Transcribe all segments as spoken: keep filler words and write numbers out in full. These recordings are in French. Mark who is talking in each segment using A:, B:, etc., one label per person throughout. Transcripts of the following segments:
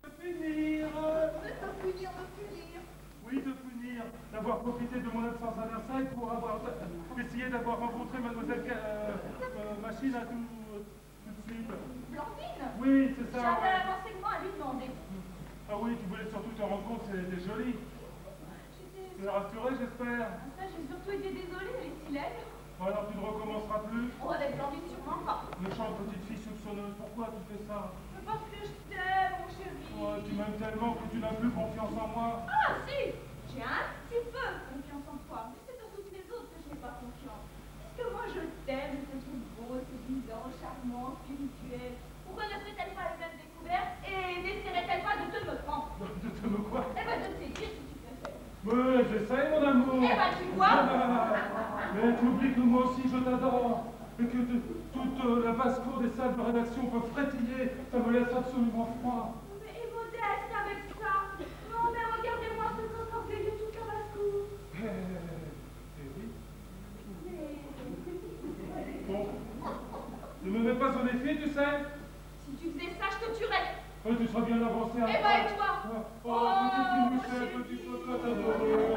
A: punir.
B: De te punir, de punir.
A: Oui, de punir. D'avoir profité de mon absence à Versailles pour avoir essayé d'avoir rencontré mademoiselle euh, euh, Machine à tout, tout de suite.
B: Blandine?
A: Oui, c'est ça.
B: J'avais
A: Ouais.
B: un renseignement à lui demander.
A: Ah oui, tu voulais surtout te rendre compte, c'est des jolis. Tu es rassurée, j'espère.
B: Ça, j'ai surtout été désolée, elle est si laide.
A: Bon, alors tu ne recommenceras plus.
B: Oh, avec Blandine, sûrement pas.
A: Méchante petite fille soupçonneuse, pourquoi tu fais ça?
B: Mais parce que je t'aime, mon chéri.
A: Oh, tu m'aimes tellement que tu n'as plus confiance en moi.
B: Ah, si! J'ai un petit peu confiance en toi. Mais c'est dans toutes les autres que je n'ai pas confiance. Parce que moi, je t'aime, je te trouve beau, séduisant, charmant, spirituel. Pourquoi ne ferait-elle pas les mêmes découvertes et n'essaierait-elle pas de te me prendre?
A: De te me quoi?
B: Eh ben, de te séduire si tu préfères.
A: Mais j'essaye, mon amour.
B: Eh ben, tu vois.
A: Mais tu oublies que moi aussi je t'adore. Et que de, toute euh, la basse-cour des salles de rédaction peut frétiller. Ça me laisse absolument froid.
B: Mais et modeste avec ça. Non, mais regardez-moi ce corps orgueilleux toute la basse-cour.
A: Eh, eh oui.
B: Mais...
A: Bon. Ne me mets pas au défi, tu sais.
B: Si tu faisais ça, je te tuerais.
A: Oh, tu seras bien avancé.
B: Eh ben, et toi?
A: Oh,
B: Oh,
A: petite
B: mon
A: Michel,
B: chéri.
A: petite cocotte adorée.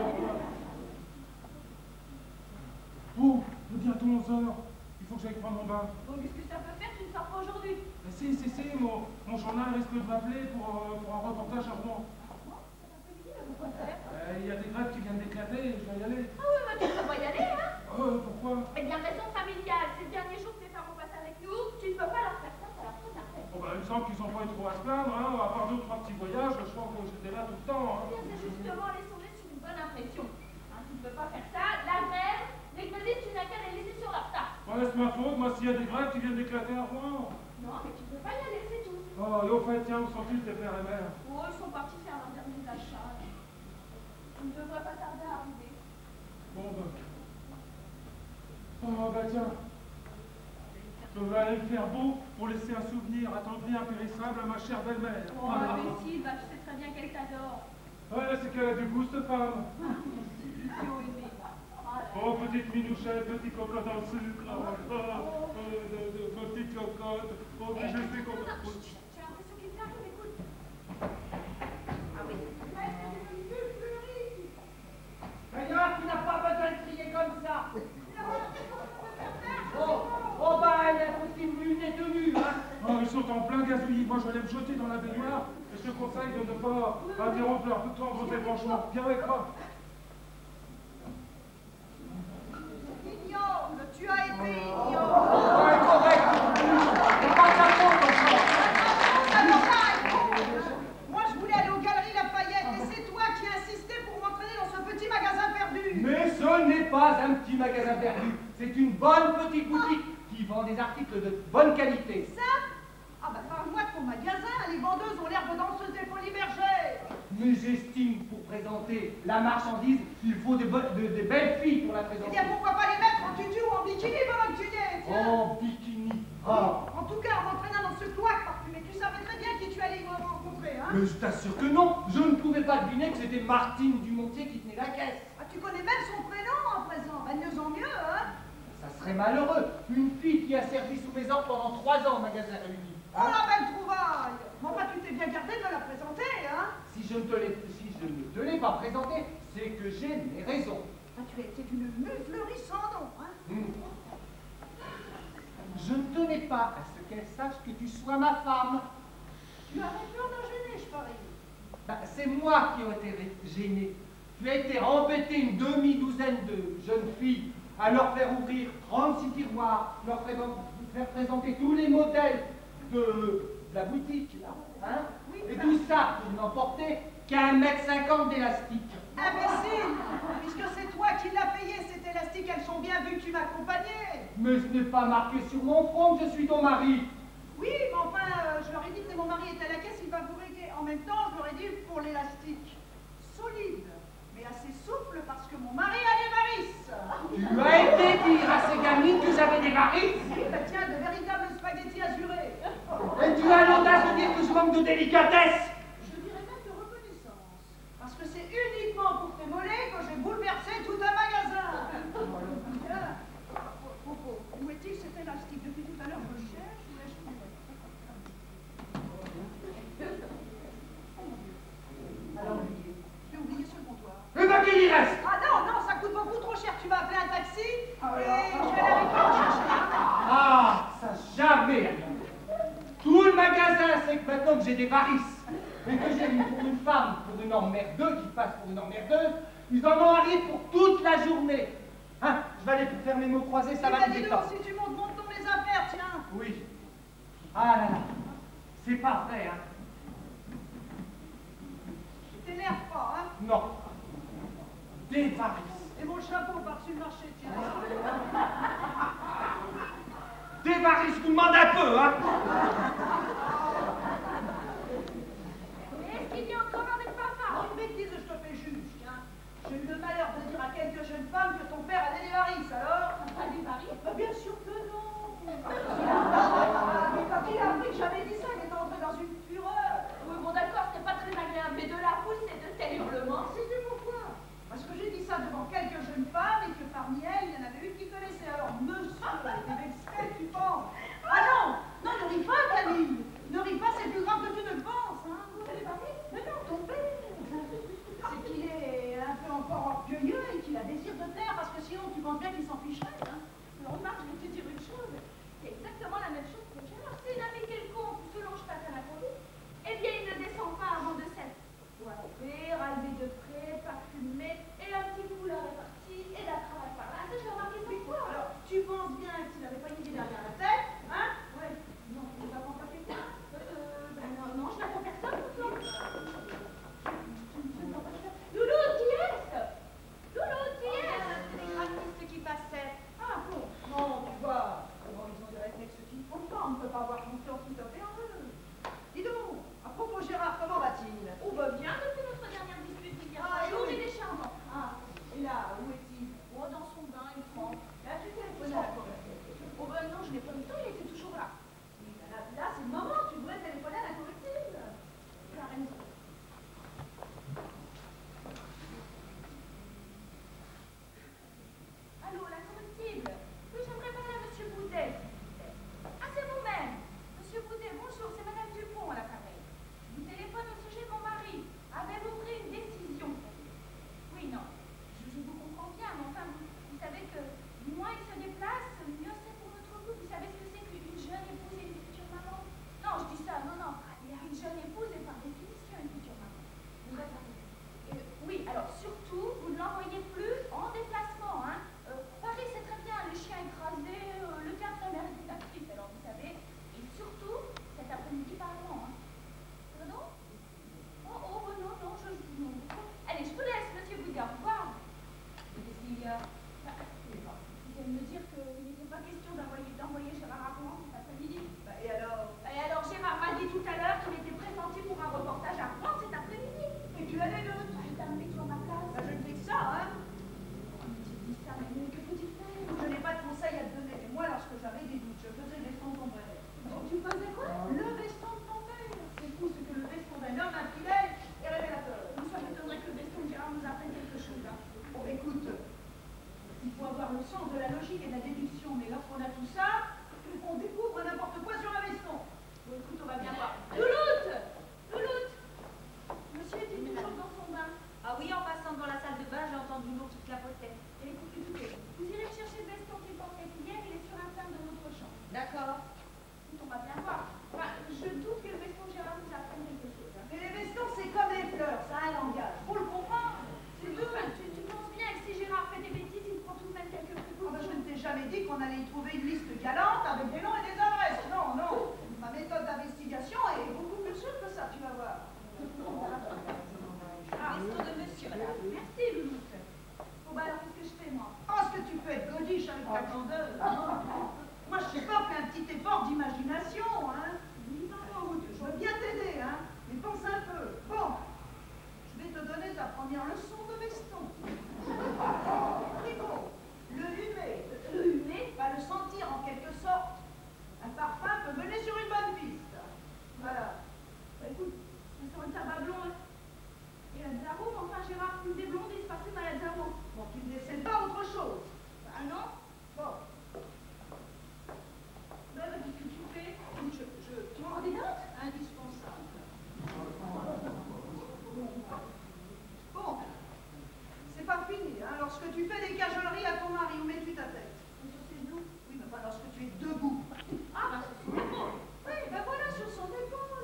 A: Oh, bientôt onze heures. Il faut que j'aille prendre mon bain.
B: Bon, qu'est-ce que ça peut faire? Tu ne sors pas aujourd'hui.
A: Mais si, si, si, mon, mon journal risque de m'appeler pour, euh, pour un reportage à Rouen.
B: Pourquoi faire?
A: Euh, Il y a des grèves qui viennent d'éclater, je vais y aller.
B: Ah oui, bah tu ne peux pas y aller, hein?
A: Oh, pourquoi?
B: Eh bien, raison familiale. Ces derniers jours que tes parents passent avec nous, tu ne peux pas leur faire ça, ça leur pose un fait.
A: Oh, bah, il me semble qu'ils n'ont pas eu trop à se plaindre, hein, à part deux ou trois petits voyages, je crois que j'étais là tout le temps. Hein.
B: Eh bien, c'est justement les sauver sur une bonne impression. Hein, tu ne peux pas faire ça. La grève, les crédits, tu n'as qu'à les laisser sur leur tas.
A: Ouais, c'est ma faute, moi, s'il y a des grèves qui viennent d'éclater à Rouen.
B: Non, mais tu peux pas y aller, c'est tout.
A: Oh, et au fait, tiens, où sont-ils tes pères et mères?
B: Oh, ils sont partis faire leurs derniers achats. Tu ne devrais pas tarder à arriver.
A: Bon, bah. Oh, bah, tiens. Je vais aller me faire beau pour laisser un souvenir attendri impérissable à ma chère belle-mère.
B: Oh,
A: Voilà.
B: imbécile, bah, tu sais très bien qu'elle t'adore.
A: Ouais, c'est qu'elle a du goût, cette femme.
B: Tu as aimé.
A: Oh, petite minouchette, petit cocotte dans le sucre. Oh, oh, oh, de, de, de petite cocotte. Oh, mais je suis contente.
B: J'ai l'impression qu'il t'arrive, écoute. Ah oui.
C: Regarde, tu n'as pas besoin de crier comme ça. Oh, oh bah, elle est impossible, une et tenue, hein.
A: Oh, ils sont en plein gazouillis. Moi, je vais aller me jeter dans la baignoire. Et je te conseille de ne pas interrompre leur tendre débranchement. Viens avec moi.
B: Ignoble, tu as été ignoble.
C: Ouais, correct. On passe à fond,
D: Moi, je voulais aller aux Galeries Lafayette et c'est toi qui as insisté pour m'entraîner dans ce petit magasin perdu.
C: mais ce n'est pas un petit magasin perdu. C'est une bonne petite boutique qui vend des articles de bonne qualité.
D: Ça? Ah bah parle-moi de ton magasin, les vendeuses ont l'air de danseuses des folies bergères.
C: Mais j'estime, pour présenter la marchandise, il faut de, bo- de, de belles filles pour la
D: Eh
C: présenter.
D: bien, pourquoi pas les mettre en tutu ou en bikini pendant que tu y es, tiens.
C: En bikini. Ah.
D: En tout cas, en m'entraînant dans ce cloaque parfumé, tu savais très bien qui tu allais y rencontrer, hein.
C: Mais je t'assure que non. Je ne pouvais pas deviner que c'était Martine Dumontier qui tenait la caisse.
D: Ah, tu connais même son prénom en présent, bah, de mieux en mieux, hein.
C: Ça serait malheureux. Une fille qui a servi sous mes ordres pendant trois ans au magasin réuni.
D: Oh la belle trouvaille. Mais enfin, tu t'es bien gardé de me la présenter, hein.
C: Si je ne te l'ai si je ne te l'ai pas présentée, c'est que j'ai mes raisons.
D: Ah, tu étais une muflerie sans nom, hein.
C: Hmm. Je ne tenais pas à ce qu'elle sache que tu sois ma femme.
D: Tu avais peur d'en gêner, je parie.
C: Bah, c'est moi qui ai été ré- gêné. Tu as été embêté une demi-douzaine de jeunes filles à leur faire ouvrir trente-six tiroirs, leur faire, faire présenter tous les modèles de la boutique, là, hein.
D: Oui,
C: Et
D: ça-
C: tout ça pour n'emporter qu'un mètre cinquante d'élastique.
D: Imbécile! Puisque c'est toi qui l'as payé cet élastique, elles sont bien vues que tu m'accompagnais.
C: Mais ce n'est pas marqué sur mon front que je suis ton mari.
D: Oui, mais enfin, euh, je leur ai dit que mon mari est à la caisse, il va vous régler. En même temps, je leur ai dit pour l'élastique. Solide, mais assez souple parce que mon mari a des varices.
C: Tu as été dire à ces gamines que j'avais des varices.
D: Oui, bah tiens, de véritables spaghettis azurés.
C: Et tu as l'audace de dire que je manque de délicatesse.
D: Je dirais même de reconnaissance. Parce que c'est uniquement pour tes mollets que j'ai bouleversé tout un magasin. Tiens, Popo, où est-il cet élastique? Depuis tout à l'heure, je cherche, où l'ai-je trouvé?
C: magasin, c'est que maintenant que j'ai des varices, et que j'ai mis pour une femme, pour une emmerdeuse, qui passe pour une emmerdeuse, ils en ont arrivé pour toute la journée. Hein, je vais aller pour faire mes mots croisés, ça
D: Eh
C: va
D: ben,
C: me
D: dis
C: détendre.
D: donc, si tu montes, monte ton les affaires, tiens.
C: Oui. Ah là là, c'est pas vrai, hein.
D: T'énerve pas, hein.
C: Non. Des varices.
D: Et mon chapeau par-dessus le marché, tiens.
C: Des varices, vous demandez un peu, hein.
B: Est-ce qu'il y a encore un des papas?
D: Une bêtise, je te fais juge, tiens. J'ai eu le malheur de dire à quelques jeunes femmes que ton père avait des varices, alors.
B: Pas des varices?
D: Bah, bien sûr que non. Ah, mais quand il a appris que j'avais dit ça, il est entré dans une fureur.
B: Oui, bon d'accord, c'est pas très agréable, mais de la pousser de tels hurlements.
D: Sais-tu pourquoi? Parce que j'ai dit ça devant quelques jeunes femmes et que parmi elles, il y en avait une qui connaissait. Alors, monsieur, t'es vexé, tu penses? Ah non, non, ne ris pas, Camille. Ne ris pas, c'est plus grave que tu ne le penses, hein.
B: Vous avez parlé?
D: Mais non, ton père. C'est qu'il est un peu encore orgueilleux et qu'il a désir de plaire, parce que sinon, tu penses bien qu'il s'en ficherait, hein.
B: Alors, Marc, je vais te dire une chose. C'est exactement la même chose que Gérard. S'il avait quelconque ou selon je passe à la conduite, eh bien, il ne descend pas avant de s'être coiffé, rasé de près, parfumé, et un petit foulard est parti, et la cravate par là. Ça, je l'ai remarqué cette fois.
D: Alors, tu penses bien que s'il avait pas une idée derrière la tête, hein?
B: Ouais. Non, tu ne vas pas quelqu'un. Euh, ben non, non, je n'attends personne, pourtant. Loulou, qui est-ce? Loulou, qui est-ce?
E: C'est les graphistes qui passaient.
D: Ah bon? Non, tu vois, comment ils ont des réflexes qui ne font pas, on ne peut pas avoir confiance tout à fait en eux. Dis donc, à propos Gérard, comment va-t-il?
B: On va bien depuis notre dernière dispute d'hier.
D: Ah,
B: jour,
D: oui.
B: il est charmant.
D: Ah, et là, où est-il?
B: Oh, dans son bain, il prend.
D: Là, tu téléphones à la correctrice.
B: Oh, ben non, je n'ai pas eu le temps, il était toujours là.
D: Oui, ben là, là c'est le moment, tu devrais téléphoner à la correctrice.
B: Tu as raison. Allô, la correctible? Oui, j'aimerais parler à Monsieur Boudet. Ah, c'est vous-même. Monsieur Boudet, bonjour, c'est Madame Dupont à l'appareil. Je vous téléphone au sujet de mon mari. Avez-vous pris une décision? Oui, non. Je, je vous comprends bien, mais enfin, vous, vous savez que moins il se déplace, mieux c'est pour notre couple. Vous savez ce que c'est qu'une jeune épouse et une future maman? Non, je dis ça, non, non. Une jeune épouse est par définition une future maman. Vous êtes euh, oui, alors surtout, vous ne l'envoyez plus en déplacement, hein. Euh, Paris, c'est très bien, le chien écrasé, euh, le cœur de sa mère est actrice, alors vous savez. Et surtout, cet après-midi, parlement, hein. Pardon? Oh, oh, oh, non, non, je... Non. Allez, je vous laisse, Monsieur Boudet, au revoir. Qu'est-ce qu'il y a? Bah, vous allez me dire qu'il n'était pas question d'envoyer d'envoyer Gérard à Rouen cet après-midi.
D: Bah, et alors?
B: Et alors, Gérard m'a dit tout à l'heure qu'il était pressenti pour un reportage à Rouen cet après-midi.
D: Et tu as les deux?
B: Bah, je t'ai sur ma place.
D: Bah, je ne fais que ça, hein.
B: Oh, mais j'ai dit ça, mais que faut-il faire?
D: Je n'ai pas de conseils à te donner, mais moi, lorsque j'avais des doutes, je faisais le veston de ton père.
B: Tu faisais quoi?
D: Le veston de ton père. C'est tout ce que le veston d'un homme infidèle est révélateur.
B: Ça m'étonnerait que le veston de Gérard nous apprenne quelque chose, là.
D: Bon, écoute, il faut avoir le sens de la logique et de la déduction, mais lorsqu'on a tout ça, on découvre n'importe quoi sur un veston.
B: Bon, écoute, on va bien voir. Louloute! Louloute! Monsieur est-il toujours dans son bain?
E: Ah oui, en passant devant la salle de bain, j'ai entendu l'eau qui clapotait.
B: Et écoutez, écoutez, vous irez chercher le veston qu'il portait hier, il est sur un plan de notre champ.
E: D'accord.
B: Écoute, on va bien voir. Enfin, je doute que le veston de Gérard nous apprenne quelque chose, hein.
D: Mais les vestons, c'est comme les fleurs, ça a un langage. Faut le comprendre. C'est tout.
B: Enfin, tu, tu penses bien que si Gérard fait des bêtises, il prend tout de même quelques
D: Ah
B: précautions.
D: ben, je ne t'ai jamais dit qu'on allait y trouver une liste galante avec des noms et des adresses. Non, non. Ma méthode d'investigation est beaucoup plus souple que ça, tu vas voir.
B: Ah,
E: Veston de monsieur, madame.
B: merci, Louloute. Bon, bah alors, qu'est-ce que je fais, moi?
D: Oh, est-ce que tu peux être godiche avec ta grandeur? Moi, je sais pas, fais un petit effort d'imagination, hein. Dis pas route, je veux bien t'aider, hein. Mais pense un peu. Bon, je vais te donner ta première leçon de veston. Frigo, le humer,
B: Le humer?
D: va le sentir en quelque sorte. Un parfum peut mener sur une bonne piste. Voilà.
B: Bah écoute, on sort une tabac blonde. Et la Zaro, mais enfin, Gérard, plus des blondes, il se passait par la Zaro.
D: Bon, tu ne décèles pas autre chose.
B: Ah non?
D: Bon,
B: Bah, bah, qu'est-ce que tu fais?
D: je, je,
B: Tu m'en des notes?
D: indispensable. Bon, c'est pas fini, hein. Lorsque tu fais des cajoleries à ton mari, où mets-tu ta tête?
B: Sur ses genoux?
D: Oui, mais pas lorsque tu es debout.
B: Ah, bah, sur son épaule.
D: Oui, ben voilà, sur son épaule.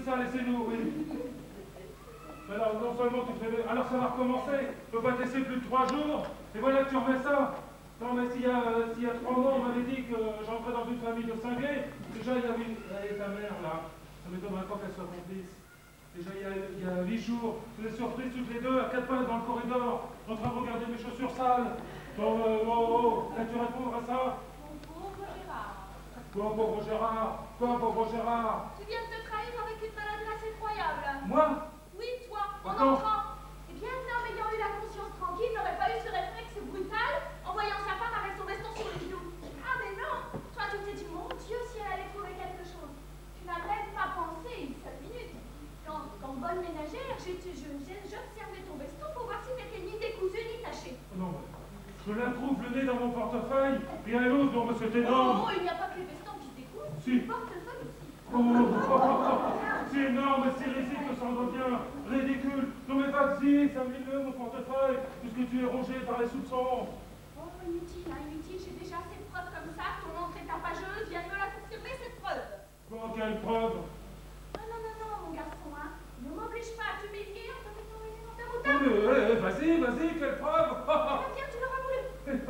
A: c'est ça, laissez-nous, oui. Alors, non seulement tu fais... Alors, ça va recommencer. On peut pas te laisser plus de trois jours. Et voilà que tu remets ça. Non, mais s'il y, a, s'il y a trois mois, on m'avait dit que j'entrais dans une famille de cinglés. Déjà, il y avait... Allez, ta mère, là. Ça m'étonnerait pas qu'elle soit complice. Déjà, il y a, il y a huit jours, je les surpris toutes les deux à quatre pattes dans le corridor, en train de regarder mes chaussures sales. Bon, euh, oh, oh, vas-tu répondre à ça?
B: Mon pauvre Gérard.
A: Quoi, pauvre Gérard? Quoi, pauvre Gérard?
B: Tu viens de te trahir avec une maladresse effroyable.
A: Moi?
B: Oui, toi, en
A: Attends.
B: entrant. Eh bien, un homme ayant eu la conscience tranquille n'aurait pas eu ce réflexe brutal en voyant sa femme avec son veston sur les genoux. Ah, mais non! Toi, tu t'es dit, mon Dieu, si elle allait trouver quelque chose. Tu n'as même pas pensé une seule minute. Quand, quand bonne ménagère, j'observais ton veston pour voir s'il n'était ni décousu ni taché.
A: Oh non, mais je la trouve le nez dans mon portefeuille, et un autre, non, mais c'est énorme.
B: Oh, il n'y a pas que les vestons qui se décousent,
A: Si.
B: le portefeuille aussi.
A: Oh, oh, oh, oh, c'est énorme, c'est risible, ça en devient ridicule. Non mais vas-y, ça me le mon portefeuille, puisque tu es rongé par les soupçons.
B: Oh, inutile, hein, inutile, j'ai déjà assez de preuves comme ça. Ton entrée tapageuse vient de me la confirmer, cette preuve.
A: Quoi, quelle preuve?
B: Ah non, non, non, mon garçon, hein. Ne m'oblige pas à t'humilier en te mettant les dans ta
A: Oh,
B: moutarde.
A: mais, eh, vas-y, vas-y, quelle preuve?
B: Viens, viens, tu l'auras voulu.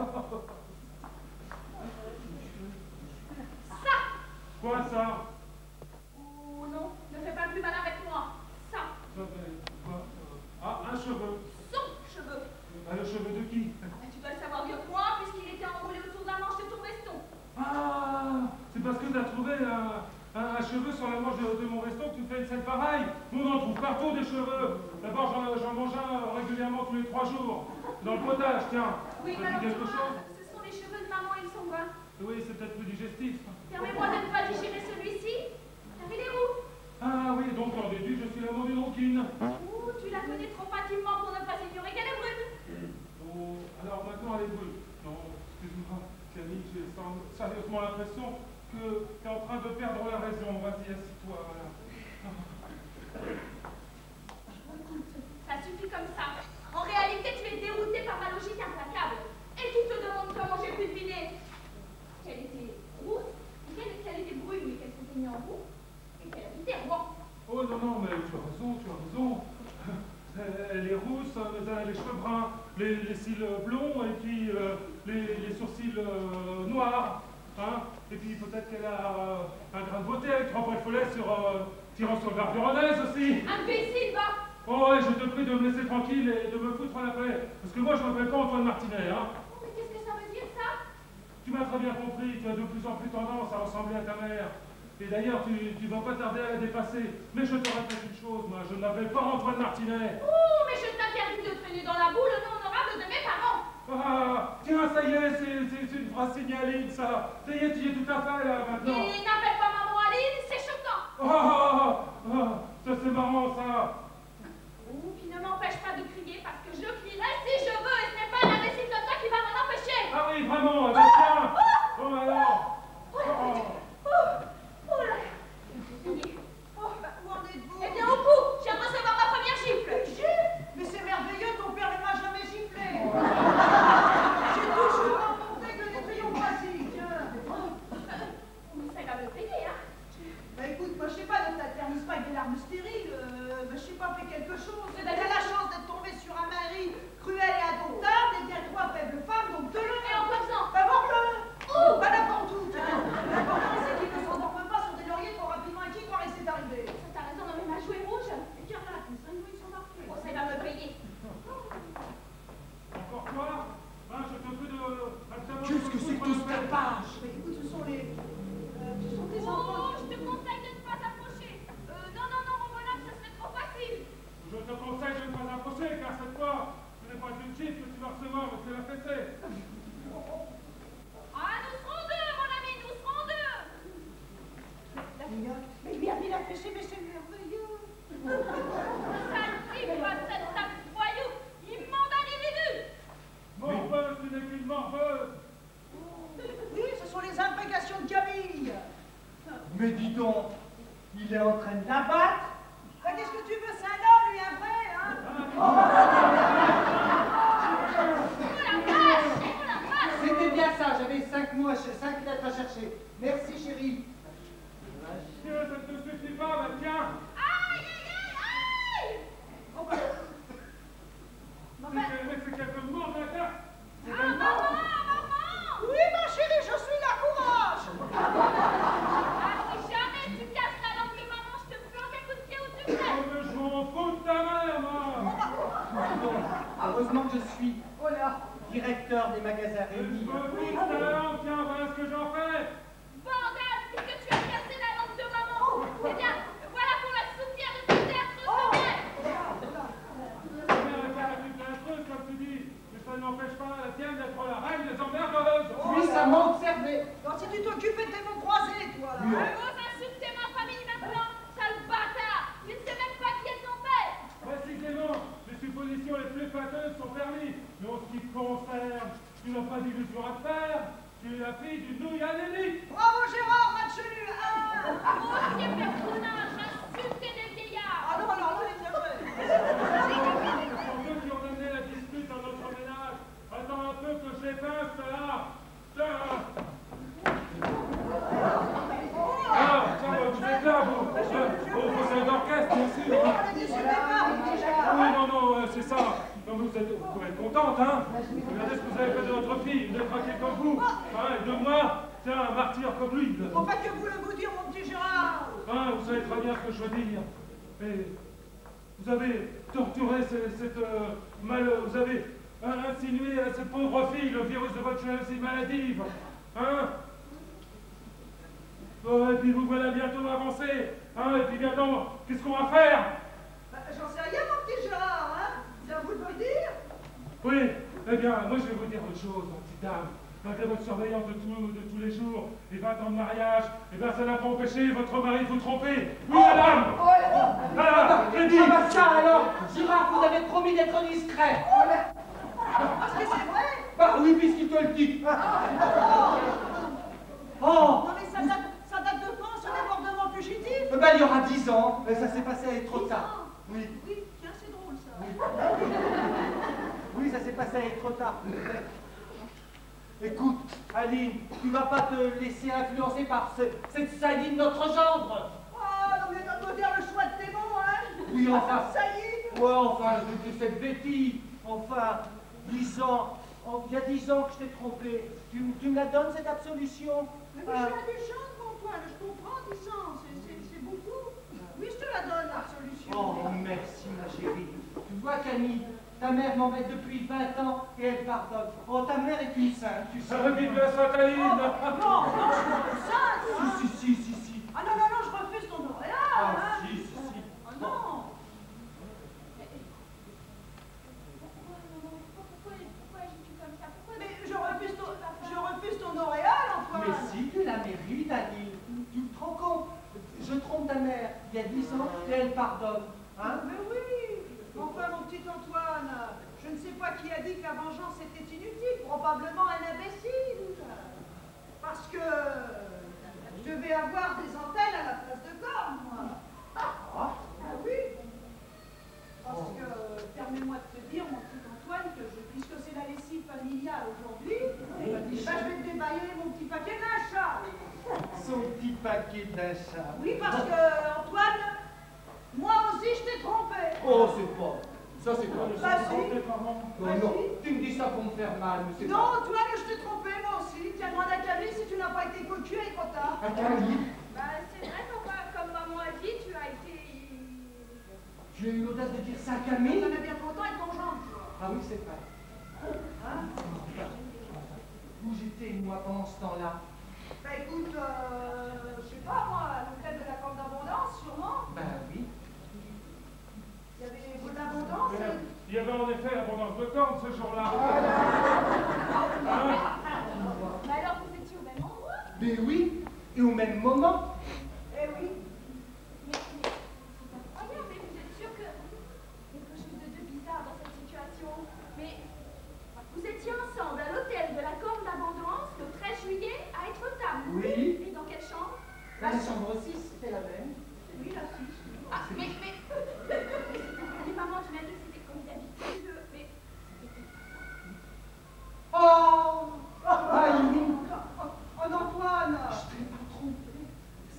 B: Ça.
A: Quoi ça?
B: Oh non, ne fais pas plus mal avec moi. Ça.
A: Ça fait quoi? euh, Ah, un cheveu.
B: Son cheveu.
A: Bah, le cheveu de qui?
B: Ah, tu dois le savoir mieux que moi, puisqu'il était enroulé autour de la manche de ton veston.
A: Ah, c'est parce que tu as trouvé un, un, un cheveu sur la manche de, de mon veston que tu fais une scène pareille. On en trouve partout des cheveux. D'abord, j'en, j'en mange un régulièrement tous les trois jours. Dans le potage, tiens.
B: Oui,
A: Ça
B: mais
A: dit
B: alors,
A: quelque
B: tu vois,
A: chose?
B: ce sont les cheveux de maman, ils sont bruns.
A: Oui, c'est peut-être plus digestif.
B: Permets-moi de ne pas digérer celui-ci, car il est roux.
A: Ah oui, donc on déduit que je suis l'amant d'une rouquine.
B: Oh, tu la connais trop intimement pour ne pas ignorer qu'elle est brune.
A: Oh, alors maintenant elle est brune. Non, excuse-moi, Camille, j'ai sem- sérieusement l'impression que tu es en train de perdre la raison. Vas-y, assis-toi, voilà.
B: Écoute, ça suffit comme ça. En réalité, tu es dérouté par ma logique implacable. Et tu te demandes comment j'ai pu deviner qu'elle était rousse, qu'elle, qu'elle était brune, mais qu'elle s'était mise en roux, et qu'elle habitait Rouen.
A: Oh non, non, mais tu as raison, tu as raison. Elle est rousse, elle a les cheveux bruns, les, les cils blonds, et puis euh, les, les sourcils euh, noirs. Hein, et puis peut-être qu'elle a euh, un grain de beauté avec trois points de follet sur, euh, tirant sur le verre véronèse aussi.
B: Imbécile, va!
A: Oh ouais, je te prie de me laisser tranquille et de me foutre la paix. Parce que moi, je m'appelle pas Antoine Martinet, hein.
B: Oh, mais qu'est-ce que ça veut dire, ça?
A: Tu m'as très bien compris, tu as de plus en plus tendance à ressembler à ta mère. Et d'ailleurs, tu, tu vas pas tarder à la dépasser. Mais je te répète une chose, moi, je ne m'appelle pas Antoine Martinet.
B: Oh, mais je t'interdis de traîner dans la boue le nom honorable de mes parents.
A: Ah, tiens, ça y est, c'est, c'est, c'est une phrase signaline, ça. Ça y est, tu y es tout à fait, là, maintenant.
B: Il n'appelle pas maman Aline, c'est choquant.
A: Ah, ah, ah, ça c'est marrant, ça.
B: Oh, qui ne m'empêche pas de crier parce que je crierai si je veux et ce n'est pas l'imbécile de toi qui va m'en empêcher.
A: Ah oui, vraiment, eh ben tiens. Bon, alors.
B: Oh,
A: Oh.
B: oh, oh là.
D: Oh, bah, où en êtes-vous?
B: Eh bien, au bout, je viens de recevoir ma première gifle.
D: Mais c'est merveilleux, ton père ne m'a jamais giflé. J'ai toujours remporté que les triomphs basiques.
B: On essaie de me payer, hein.
D: Bah écoute, moi je sais pas, ne t'éternise pas avec des larmes stériles. Euh, bah, je sais pas, fais quelque chose.
B: Eh
D: T'as
B: ben,
D: la chance d'être tombé sur un mari cruel et indomptable, et bien trois faibles femmes, donc te le.
B: Et en faisant.
D: Bah voir-le. Oh, bah n'importe où. L'important c'est qu'il ne s'endorme pas sur des lauriers trop rapidement et qui croirait que c'est arrivé.
B: Ça, t'as raison, non mais ma jouée rouge.
D: Et tiens là, tous un ils sont marqués.
B: Oh, ça va me payer.
A: Encore quoi? Hein, je te prie de...
C: Qu'est-ce que c'est que tout ce tapage?
D: Bah écoute, ce sont les. euh, ce sont tes
B: Oh,
D: enfants.
B: je te conseille de ne pas t'approcher. Euh, non, non, non, mon bonhomme, ce serait trop facile.
A: Je te conseille de ne pas approcher, car cette fois, ce n'est pas une gifle que tu vas recevoir, mais c'est la fessée.
B: Ah, nous serons deux, mon ami, nous serons deux.
D: Mais lui a mis la fessée, mais c'est merveilleux.
B: Sale type, sale sale voyou, immonde individu.
A: Morveuse, tu n'es qu'une morveuse.
D: Oui, ce sont les imprécations de Camille.
C: Mais dis donc, il est en train de l'abattre.
D: Bah, qu'est-ce que tu veux, c'est un homme, lui, un vrai, hein?
B: Oh la vache, oh la vache.
C: C'était bien ça, j'avais cinq mots, à ch- cinq lettres à chercher. Merci chérie.
A: Dieu, ça ne te suffit pas, bah tiens.
B: Ah,
A: Mais c'est qu'elle me demande la carte.
B: Ah, maman, maman!
D: Oui, ma chérie, je suis là, courage.
B: Ah, si jamais tu casses la lampe de maman, je te planque un coup de pied au dessus.
A: Oh, mais je m'en fous de ta mère, moi.
C: Heureusement que je suis oh là, directeur des magasins
A: Je
C: réunis.
A: m'en fous de ta lampe, tiens, voilà ce que j'en fais.
B: Vandale, puisque tu as cassé la lampe de maman, eh bien, voilà pour la soutien de ce théâtre sommaire.
A: Ta mère a fait un truc, comme tu dis. Mais ça n'empêche pas la tienne d'être la reine des emmerdeuses.
C: Oui, ça m'a observé.
D: Non, si tu t'occupais de tes mots croisés, toi, là.
C: Oui,
D: hein.
B: Vous insultez ma famille maintenant, sale bâtard. Tu ne sais même pas qui est ton père.
A: Précisément, les suppositions les plus flatteuses sont permises. Mais en ce qui te concerne, tu n'as pas d'illusion à te faire. Tu es la fille d'une nouille anémique.
D: Bravo, Gérard, match nul. Ah,
B: Oh, quel personnage, insulté des vieillards.
D: ah non, non, non, c'est vrai.
A: Ce sont eux qui ont amené la dispute dans notre ménage. Attends un peu que je les pince, là. Tiens. Ah, tiens, vous êtes là, vous. Oh, vous êtes d'orchestre, bien sûr.
D: Oh, ne discutez pas, petit Gérard.
A: Oui, non, non, euh, c'est ça. Non, vous, êtes, vous pouvez être contente, hein. Regardez ce que vous avez fait de votre fille, une détraquée comme vous. Hein, et de moi, tiens, un martyr comme lui.
D: Faut pas que vous le vous dire, mon petit Gérard.
A: Hein, vous savez très bien ce que je veux dire. Mais vous avez torturé cette, cette euh, mal... Vous avez hein, insinué à cette pauvre fille le virus de votre jalousie maladive. Hein. Oh, et puis vous voilà bientôt avancé. Hein, et puis bientôt, qu'est-ce qu'on va faire?
D: Bah, j'en sais rien, mon petit Gérard, hein. C'est à vous de me le dire.
A: Oui, eh bien, moi je vais vous dire autre chose, ma petite dame. Malgré votre surveillance de, tout, de tous les jours, et vingt ans de mariage, eh bien ça n'a pas empêché votre mari de vous tromper. Oui, madame.
C: Oh là.
A: Ah, j'ai dit.
C: Ah bah ça alors, Girard, vous avez promis d'être discret.
D: Parce que c'est vrai.
C: Bah oui, puisqu'il te le dit. Oh.
D: Non, mais ça date, ça date de quand, ce débordement fugitif?
C: Bah il y aura dix ans, mais ça s'est passé trop tard. Oui.
D: Oui, tiens, c'est drôle, ça.
C: Oui, ça s'est passé trop tard. Écoute, Aline, tu vas pas te laisser influencer par ce, cette saillie de notre gendre.
D: Oh, non, mais t'as beau dire le choix de tes mots, hein.
C: Oui, enfin.
D: Ça y est.
C: Ouais, enfin, je dis cette bêtise. Enfin, dix ans. Oh, il y a dix ans que je t'ai trompé. Tu, tu me la donnes, cette absolution?
D: Mais oui, je suis indulgente, mon toi, je comprends, dix ans, c'est beaucoup. Oui, je te la donne, l'absolution.
C: Oh, merci, ma chérie. Tu vois, Camille, ta mère m'embête depuis vingt ans et elle pardonne. Oh, ta mère est une sainte, tu sais.
A: Ça veut dire la Sainte-Aline.
D: Oh, non, non, je suis pas sainte, hein.
C: Si, si, si, si, si.
D: Ah non, non, non, je refuse ton L'Oréal,
C: Ah,
D: hein.
C: si, si, si.
D: Oh non.
B: Pourquoi, maman? Pourquoi, pourquoi, pourquoi agis-tu comme ça? Pourquoi
D: Mais je refuse ton, je refuse ton L'Oréal, Antoine.
C: Mais si, tu la mérites, Aline. Tu te rends compte? Je trompe ta mère il y a dix ans et elle pardonne. Hein?
D: Mais oui. Enfin, mon petit Antoine, je ne sais pas qui a dit que la vengeance était inutile. Probablement un imbécile. Parce que je devais avoir des antennes à la place de cornes, moi.
C: Ah,
D: Ah oui. Parce que, permets-moi de te dire, mon petit Antoine, que je, puisque c'est la lessive familiale aujourd'hui, eh ben, je vais te débailler mon petit paquet d'un chat.
C: son petit paquet d'achat.
D: Oui, parce que, Antoine, moi aussi je t'ai trompé.
C: Oh, c'est pas. Ça, c'est pas.
D: Bah si.
A: Maman.
C: Non, non, tu me dis ça pour me faire mal, mais c'est
D: Non, Antoine, je t'ai trompé, moi aussi. Tiens, demande à Camille si tu n'as pas été cocu et trop tard.
C: pas. À Camille,
B: Bah, c'est vrai, papa, comme maman a dit, tu as été...
C: tu as eu l'audace de dire ça à
D: On
C: Camille?
D: en a bien content avec ton gendre.
C: Ah oui, c'est vrai.
D: Hein?
C: Où j'étais, moi, pendant ce temps-là?
D: Bah écoute, euh, je sais pas, moi, à l'hôtel de la Corne d'Abondance, sûrement.
C: Ben oui.
D: Il y avait les boules d'abondance.
A: Euh, Il y avait en effet abondance de cornes ce jour-là. Hein?
B: Mais alors, vous étiez au même endroit?
C: Mais oui, et au même moment.
D: Eh oui.
B: Mais, mais, c'est incroyable, mais vous êtes sûr que... quelque chose de, de bizarre dans cette situation. Mais, vous étiez ensemble à l'hôtel de la Corne d'Abondance le treize juillet à Étretat.
C: Oui.
B: Et dans quelle chambre?
C: La chambre six, c'était la même.
D: Oui, la fiche.
B: Ah, mais, mais... mais maman, tu m'as dit que c'était comme d'habitude, mais...
C: Oh, Aline,
D: Oh, oh, Antoine.
C: je t'ai pas trompé.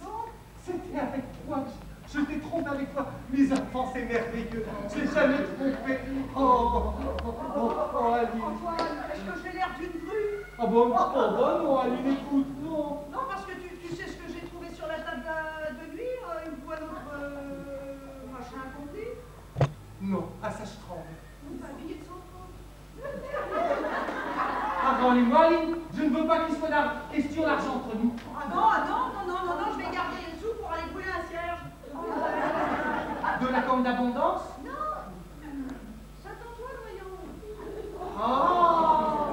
C: merveilleux. J'ai jamais trompé. Oh, oh, oh, oh, oh, Aline.
D: Antoine, est-ce que j'ai l'air d'une grue?
C: Oh bon, oh, bon, non, Aline, écoute, non.
D: Non, parce que tu, tu sais ce que j'ai trouvé sur la table à- de nuit, euh, une fois notre euh, machin accompli.
C: Non, ah ça je tremble.
D: On va habiller de son
C: Pardonnez-moi, Aline, je ne veux pas qu'il soit d'ar- question d'argent entre nous.
D: Ah non, ah non, non, non, non, non, je vais garder les sous pour aller brûler un cierge.
C: De la corne d'abondance?
D: Non, Saint-Antoine, voyons.
C: Oh!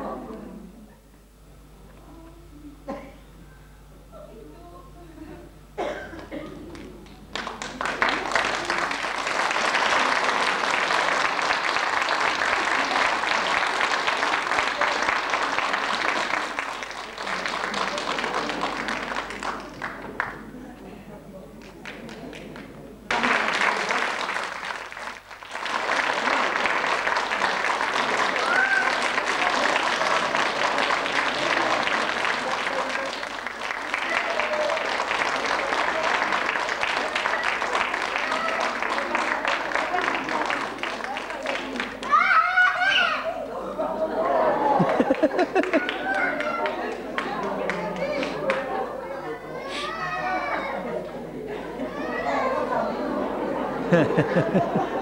F: Ha ha ha.